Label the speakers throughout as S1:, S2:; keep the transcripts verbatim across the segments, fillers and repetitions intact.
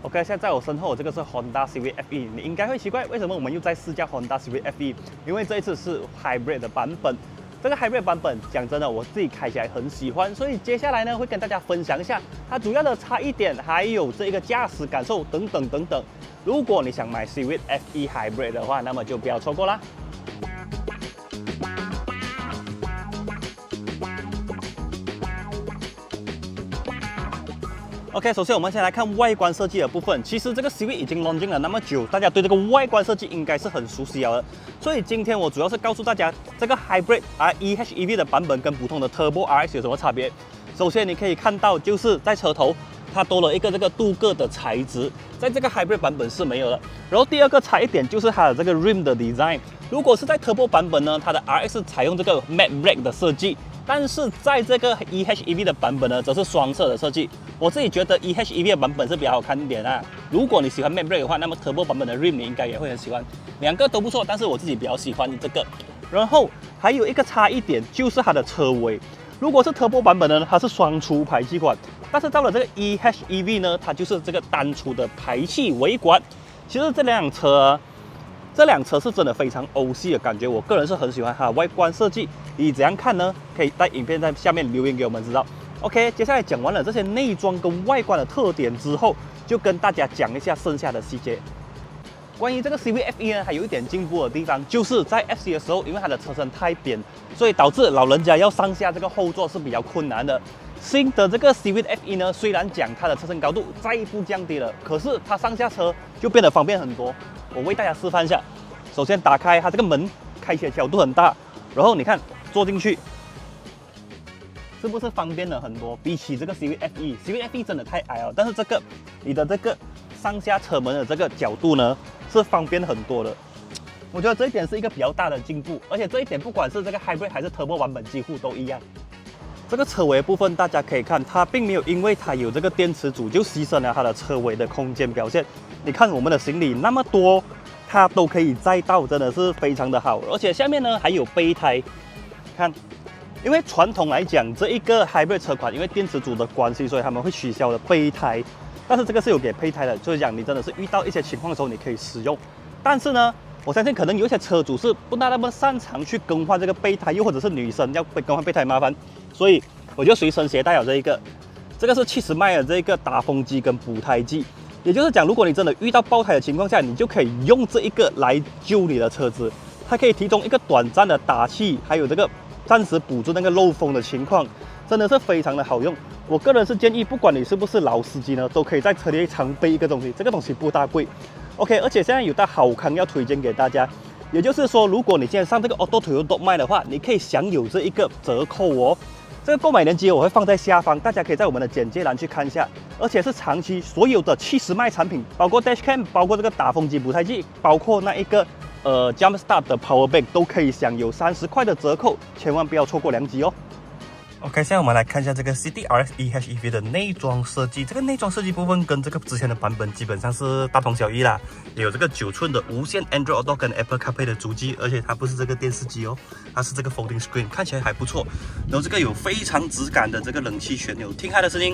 S1: OK， 现在在我身后这个是 Honda Civic F E， 你应该会奇怪为什么我们又在试驾 Honda Civic F E， 因为这一次是 Hybrid 的版本。这个 Hybrid 版本讲真的，我自己开起来很喜欢，所以接下来呢会跟大家分享一下它主要的差异点，还有这一个驾驶感受等等等等。如果你想买 Civic F E Hybrid 的话，那么就不要错过啦。OK， 首先我们先来看外观设计的部分。其实这个 Civic 已经 launching 了那么久，大家对这个外观设计应该是很熟悉了的。所以今天我主要是告诉大家，这个 Hybrid R E H E V 的版本跟普通的 Turbo R X 有什么差别。首先你可以看到，就是在车头它多了一个这个镀铬的材质，在这个 Hybrid 版本是没有的。然后第二个差一点就是它的这个 rim 的 design。如果是在 Turbo 版本呢，它的 R X 采用这个 matte black 的设计。但是在这个 E H E V 的版本呢，则是双色的设计。我自己觉得 E H E V 的版本是比较好看一点啊。如果你喜欢 Matte Black 的话，那么 Turbo 版本的 Rim 你应该也会很喜欢。两个都不错，但是我自己比较喜欢这个。然后还有一个差异点就是它的车尾。如果是 Turbo 版本呢，它是双出排气管，但是到了这个 E H E V 呢，它就是这个单出的排气尾管。其实这辆车啊。这辆车是真的非常欧系的感觉，我个人是很喜欢它的外观设计。你怎样看呢？可以在影片在下面留言给我们知道。OK， 接下来讲完了这些内装跟外观的特点之后，就跟大家讲一下剩下的细节。关于这个 Civic F E 呢，还有一点进步的地方，就是在 F C 的时候，因为它的车身太扁，所以导致老人家要上下这个后座是比较困难的。新的这个 Civic F E 呢，虽然讲它的车身高度再一步降低了，可是它上下车就变得方便很多。我为大家示范一下。首先打开它这个门，开起来角度很大，然后你看坐进去，是不是方便了很多？比起这个 Civic F E，Civic F E 真的太矮了，但是这个你的这个上下车门的这个角度呢，是方便很多的。我觉得这一点是一个比较大的进步，而且这一点不管是这个 Hybrid 还是 Turbo 版本，几乎都一样。这个车尾的部分，大家可以看，它并没有因为它有这个电池组就牺牲了它的车尾的空间表现。你看我们的行李那么多。它都可以载到，真的是非常的好。而且下面呢还有备胎，看，因为传统来讲，这一个 Hybrid 车款，因为电池组的关系，所以他们会取消的备胎。但是这个是有给备胎的，就是讲你真的是遇到一些情况的时候，你可以使用。但是呢，我相信可能有一些车主是不大那么擅长去更换这个备胎，又或者是女生要更换备胎麻烦，所以我就随身携带了这一个，这个是七十迈的这个打风机跟补胎剂。也就是讲，如果你真的遇到爆胎的情况下，你就可以用这一个来救你的车子。它可以提供一个短暂的打气，还有这个暂时补助那个漏风的情况，真的是非常的好用。我个人是建议，不管你是不是老司机呢，都可以在车里常备一个东西。这个东西不大贵 ，OK， 而且现在有大好康要推荐给大家。也就是说，如果你现在上这个 Auto Toyota 卖的话，你可以享有这一个折扣哦。这个购买链接我会放在下方，大家可以在我们的简介栏去看一下。而且是长期所有的七十迈产品，包括 Dashcam， 包括这个打风机补胎剂，包括那一个呃 Jump Start 的 Power Bank 都可以享有三十块的折扣，千万不要错过良机哦。OK， 现在我们来看一下这个 C D R X E H E V 的内装设计。这个内装设计部分跟这个之前的版本基本上是大同小异啦。也有这个九寸的无线 Android Auto 跟 Apple CarPlay 的主机，而且它不是这个电视机哦，它是这个 Folding Screen， 看起来还不错。然后这个有非常质感的这个冷气旋钮，听它的声音。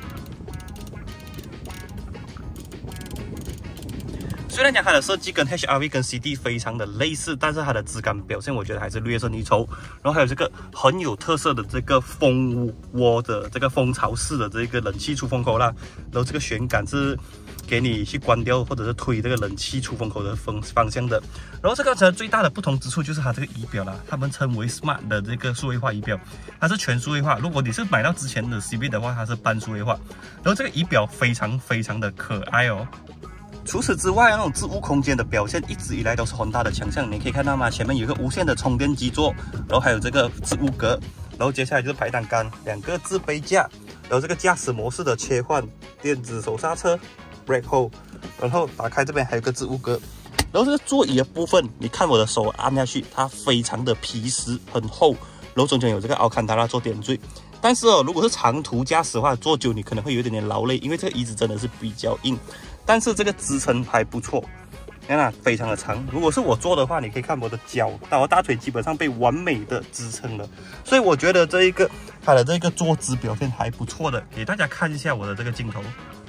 S1: 虽然讲它的设计跟 H R V 跟 C D 非常的类似，但是它的质感表现我觉得还是略胜一筹。然后还有这个很有特色的这个蜂窝的这个蜂巢式的这个冷气出风口啦，然后这个旋杆是给你去关掉或者是推这个冷气出风口的风方向的。然后这个车最大的不同之处就是它这个仪表啦，他们称为 Smart 的这个数位化仪表，它是全数位化。如果你是买到之前的 Civic 的话，它是半数位化。然后这个仪表非常非常的可爱哦。除此之外，那种置物空间的表现一直以来都是Honda的强项。你可以看到吗？前面有一个无线的充电基座，然后还有这个置物格，然后接下来就是排挡杆，两个置杯架，然后这个驾驶模式的切换，电子手刹车 ，brake hold， 然后打开这边还有个置物格，然后这个座椅的部分，你看我的手按下去，它非常的皮实，很厚，然后中间有这个奥坎达拉做点缀。但是哦，如果是长途驾驶的话，坐久你可能会有一点点劳累，因为这个椅子真的是比较硬。但是这个支撑还不错，看啊，非常的长。如果是我坐的话，你可以看我的脚到我大腿基本上被完美的支撑了，所以我觉得这一个它的这个坐姿表现还不错的，给大家看一下我的这个镜头。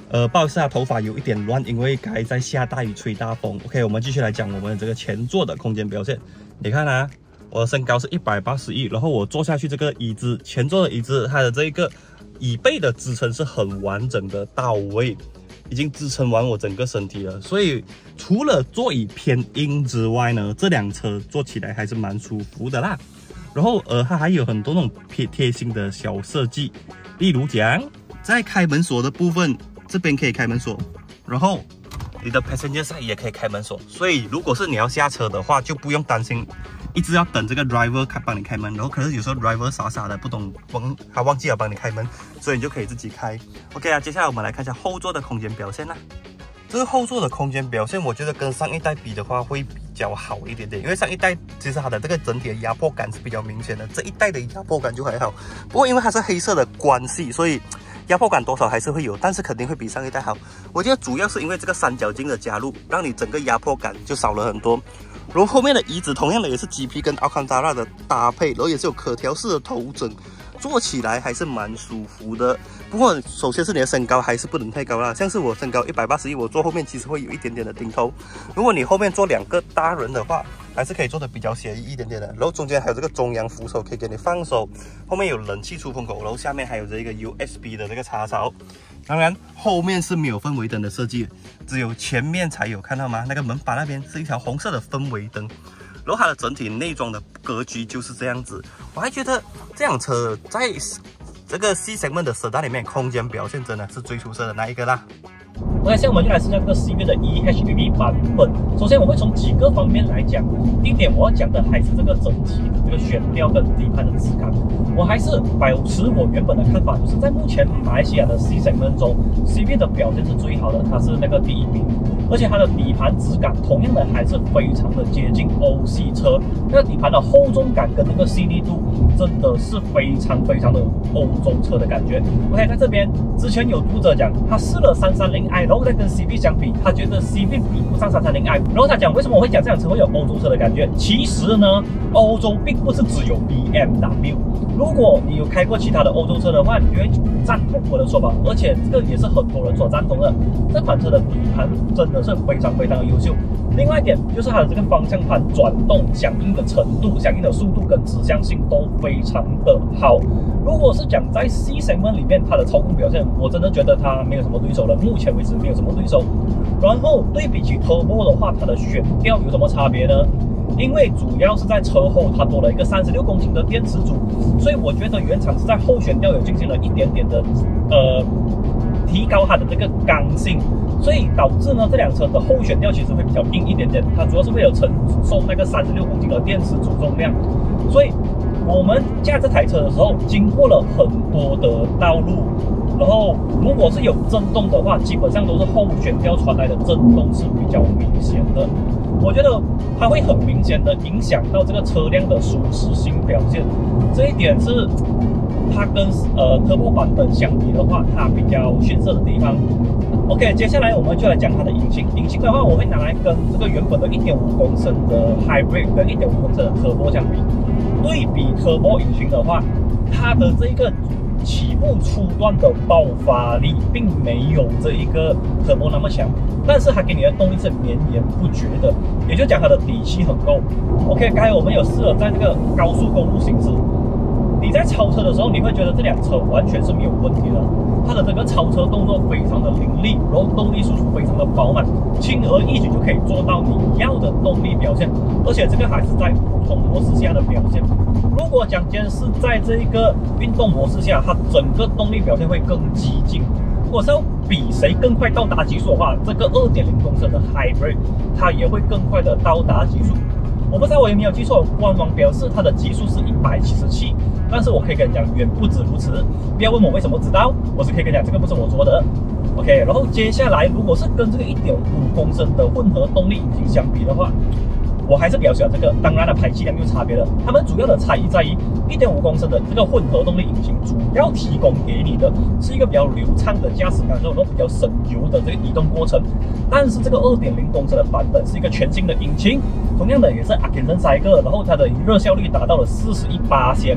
S1: 呃，不好意思啊，头发有一点乱，因为刚才在下大雨，吹大风。OK， 我们继续来讲我们的这个前座的空间表现。你看啊，我的身高是一百八十一，然后我坐下去这个椅子，前座的椅子，它的这个椅背的支撑是很完整的到位，已经支撑完我整个身体了。所以除了座椅偏硬之外呢，这辆车坐起来还是蛮舒服的啦。然后呃，它还有很多那种贴贴心的小设计，例如讲，在开门锁的部分。这边可以开门锁，然后你的 passenger side 也可以开门锁，所以如果是你要下车的话，就不用担心一直要等这个 driver 开帮你开门，然后可是有时候 driver 傻傻的不懂忘他忘记了帮你开门，所以你就可以自己开。OK 啊，接下来我们来看一下后座的空间表现啦。这个后座的空间表现，我觉得跟上一代比的话会比较好一点点，因为上一代其实它的这个整体的压迫感是比较明显的，这一代的压迫感就还好。不过因为它是黑色的关系，所以压迫感多少还是会有，但是肯定会比上一代好。我觉得主要是因为这个三角镜的加入，让你整个压迫感就少了很多。然后后面的椅子同样的也是 G P 跟 Alcantara 的搭配，然后也是有可调式的头枕，坐起来还是蛮舒服的。不过首先是你的身高还是不能太高啦，像是我身高一百八十一，我坐后面其实会有一点点的顶头。如果你后面坐两个大人的话，还是可以坐的比较写意一点点的。然后中间还有这个中央扶手可以给你放手，后面有冷气出风口，然后下面还有这个 U S B 的这个插槽。当然后面是没有氛围灯的设计，只有前面才有，看到吗？那个门把那边是一条红色的氛围灯。然后它的整体内装的格局就是这样子。我还觉得这辆车在这个 C segment 的 sedan 里面，空间表现真的是最出色的那一个啦。
S2: OK， 现在我们就来试下这个 C V 的 E H E V 版本。首先，我会从几个方面来讲。第一点，我要讲的还是这个整体的这个悬吊跟底盘的质感。我还是保持我原本的看法，就是在目前马来西亚的 C segment 中 ，C V 的表现是最好的，它是那个第一名。而且它的底盘质感同样的还是非常的接近欧系车，那个底盘的厚重感跟那个细腻度真的是非常非常的欧洲车的感觉。OK， 在这边之前有读者讲，他试了三三零 i， 然后再跟 C V 相比，他觉得 C V 比不上三三零 i， 然后他讲为什么我会讲这辆车会有欧洲车的感觉？其实呢，欧洲并不是只有 B M W。如果你有开过其他的欧洲车的话，你就会赞同我的说法，而且这个也是很多人所赞同的。这款车的底盘真的是非常非常的优秀。另外一点就是它的这个方向盘转动响应的程度、响应的速度跟指向性都非常的好。如果是讲在 C segment 里面它的操控表现，我真的觉得它没有什么对手了，目前为止没有什么对手。然后对比起 Turbo 的话，它的悬吊有什么差别呢？因为主要是在车后它多了一个三十六公斤的电池组，所以我觉得原厂是在后悬吊有进行了一点点的呃提高它的这个刚性，所以导致呢这辆车的后悬吊其实会比较硬一点点，它主要是为了承受那个三十六公斤的电池组重量。所以我们驾这台车的时候，经过了很多的道路，然后如果是有震动的话，基本上都是后悬吊传来的震动是比较明显的。我觉得它会很明显的影响到这个车辆的舒适性表现，这一点是它跟呃 Turbo 版本相比的话，它比较逊色的地方。OK， 接下来我们就来讲它的引擎。引擎的话，我会拿来跟这个原本的一点五公升的 Hybrid 跟一点五公升的 Turbo 相比。对比 Turbo 引擎的话，它的这个起步初段的爆发力并没有这一个 Turbo 那么强，但是它给你的动力是绵延不绝的，也就讲它的底气很够。OK， 刚才我们有试了在这个高速公路行驶，你在超车的时候，你会觉得这辆车完全是没有问题的。它的这个超车动作非常的凌厉，然后动力输出非常的饱满，轻而易举就可以做到你要的动力表现，而且这个还是在普通模式下的表现。如果讲今天是在这个运动模式下，它整个动力表现会更激进。如果是要比谁更快到达极速的话，这个 二点零公升的 Hybrid 它也会更快的到达极速。我不知道我有没有记错，官网表示它的极速是一百七十七，但是我可以跟你讲，远不止如此。不要问我为什么知道，我是可以跟你讲，这个不是我说的。OK， 然后接下来，如果是跟这个一点五公升的混合动力引擎相比的话，我还是比较喜欢这个。当然了，排气量有差别了。它们主要的差异在于，一点五公升的这个混合动力引擎主要提供给你的是一个比较流畅的驾驶感受，然后比较省油的这个移动过程。但是这个 二点零公升的版本是一个全新的引擎，同样的也是 Atkinson Cycle， 然后它的热效率达到了四十一%。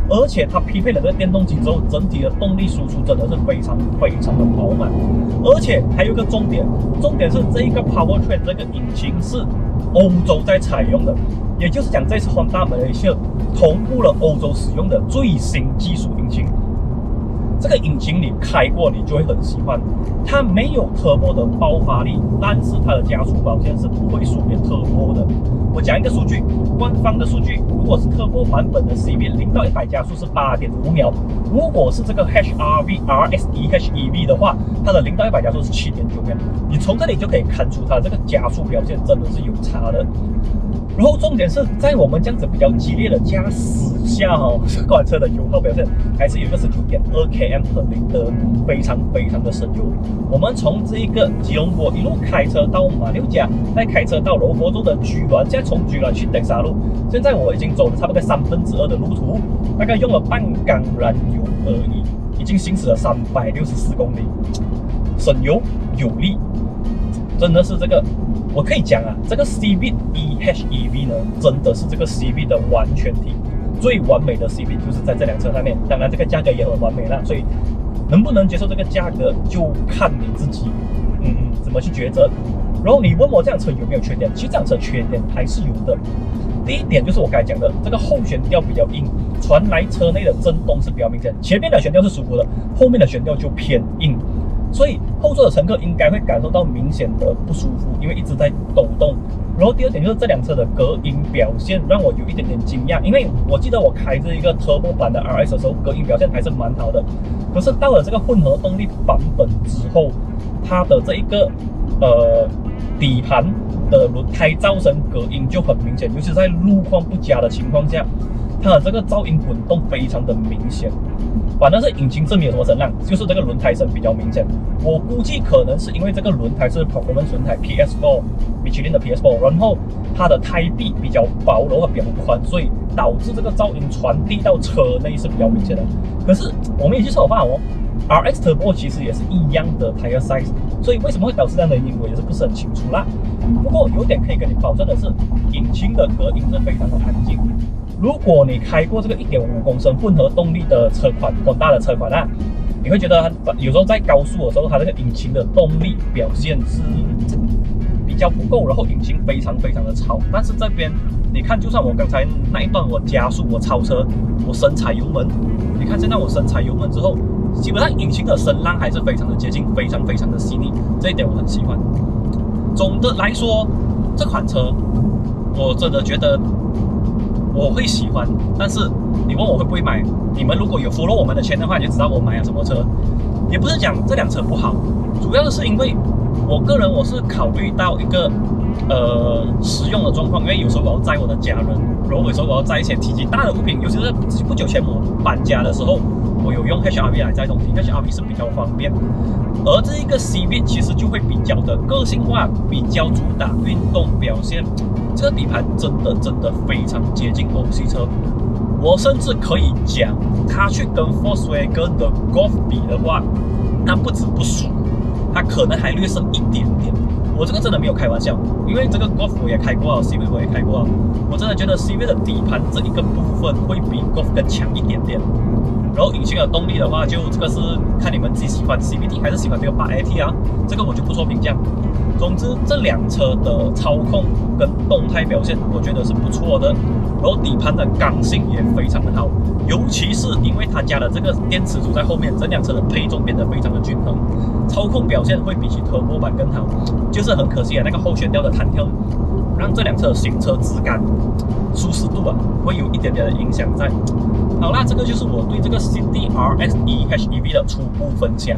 S2: 而且它匹配了这个电动机之后，整体的动力输出真的是非常非常的饱满。而且还有一个重点，重点是这一个 Powertrain 这个引擎是欧洲在采用的，也就是讲这次 Honda Malaysia 同步了欧洲使用的最新技术引擎。这个引擎你开过，你就会很喜欢。它没有 Turbo 的爆发力，但是它的加速表现是不会输给 Turbo 的。我讲一个数据，官方的数据，如果是 Turbo 版本的 C V 零到一百加速是 八点五秒，如果是这个 H R V R S E H E V 的话，它的零到一百加速是 七点九秒。你从这里就可以看出它这个加速表现真的是有差的。然后重点是在我们这样子比较激烈的驾驶下哦，这款车的油耗表现还是有一个 十九点二 km per liter，非常非常的省油。我们从这一个吉隆坡一路开车到马六甲，再开车到柔佛州的居銮，再从居銮去德沙路。现在我已经走了差不多三分之二的路途，大概用了半缸燃油而已，已经行驶了三百六十四公里，省油有力，真的是这个。我可以讲啊，这个 Civic E H E V 呢，真的是这个 Civic 的完全体，最完美的 Civic 就是在这辆车上面。当然，这个价格也很完美啦，所以能不能接受这个价格，就看你自己，嗯，怎么去抉择。然后你问我这辆车有没有缺点，其实这辆车缺点还是有的。第一点就是我刚才讲的，这个后悬吊比较硬，传来车内的震动是比较明显。前面的悬吊是舒服的，后面的悬吊就偏硬。所以后座的乘客应该会感受到明显的不舒服，因为一直在抖动。然后第二点就是这辆车的隔音表现让我有一点点惊讶，因为我记得我开这一个 Turbo 版的 R S 的时候，隔音表现还是蛮好的。可是到了这个混合动力版本之后，它的这一个呃底盘的轮胎噪声隔音就很明显，尤其是在路况不佳的情况下，它的这个噪音滚动非常的明显。反正是引擎是没有什么声浪，就是这个轮胎声比较明显。我估计可能是因为这个轮胎是 Performance 轮胎 P S 四 米其林的 P S 四， 然后它的胎壁比较薄，然后比较宽，所以导致这个噪音传递到车内是比较明显的。可是我们也去测发哦 ，R X Turbo 其实也是一样的 tire size， 所以为什么会导致这样的原因，我也是不是很清楚啦。不过有点可以跟你保证的是，引擎的隔音是非常的安静。如果你开过这个 一点五公升混合动力的车款，很大的车款啊，你会觉得有时候在高速的时候，它这个引擎的动力表现是比较不够，然后引擎非常非常的吵。但是这边你看，就算我刚才那一段我加速，我超车，我深踩油门，你看现在我深踩油门之后，基本上引擎的声浪还是非常的接近，非常非常的细腻，这一点我很喜欢。总的来说，这款车我真的觉得我会喜欢，但是你问我会不会买？你们如果有 follow 我们的圈的话，你就知道我买了什么车。也不是讲这辆车不好，主要是因为我个人我是考虑到一个呃实用的状况，因为有时候我要载我的家人，然后有时候我要载一些体积大的物品，尤其是不久前我搬家的时候，我有用 H R V 来载东西 ，H R V 是比较方便。而这一个 Civic 其实就会比较的个性化，比较主打运动表现。这个底盘真的真的非常接近欧系车，我甚至可以讲，它去跟 Volkswagen 的 Golf 比的话，它不止不输，它可能还略胜一点点。我这个真的没有开玩笑，因为这个 Golf 我也开过啊 ，Civic 我也开过啊，我真的觉得 Civic 的底盘这一个部分会比 Golf 更强一点点。然后引擎的动力的话，就这个是看你们自己喜欢 C V T 还是喜欢这个 八 A T 啊，这个我就不做评价。总之，这辆车的操控跟动态表现，我觉得是不错的。然后底盘的刚性也非常的好，尤其是因为它加了这个电池组在后面，这辆车的配重变得非常的均衡，操控表现会比起 Turbo 版更好。就是很可惜啊，那个后悬吊的弹跳，让这辆车的行车质感、舒适度啊，会有一点点的影响在。好啦，这个就是我对这个 City R S E H E V 的初步分享。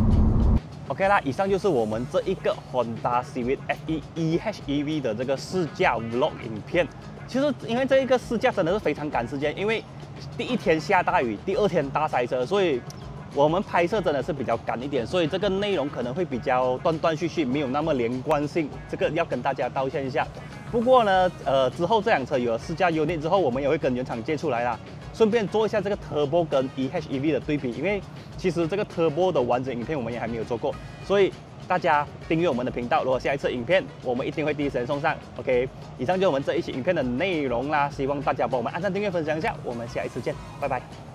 S1: OK 啦，以上就是我们这一个 Honda Civic F E E H E V 的这个试驾 Vlog 影片。其实因为这一个试驾真的是非常赶时间，因为第一天下大雨，第二天大塞车，所以我们拍摄真的是比较赶一点，所以这个内容可能会比较断断续续，没有那么连贯性，这个要跟大家道歉一下。不过呢，呃，之后这辆车有了试驾 unit 之后，我们也会跟原厂接出来啦。顺便做一下这个 Turbo 跟 E H E V 的对比，因为其实这个 Turbo 的完整影片我们也还没有做过，所以大家订阅我们的频道，如果下一次影片我们一定会第一时间送上。OK， 以上就是我们这一期影片的内容啦，希望大家帮我们按赞、订阅、分享一下，我们下一次见，拜拜。